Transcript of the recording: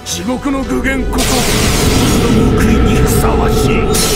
地獄の具現こそ私の報いにふさわしい。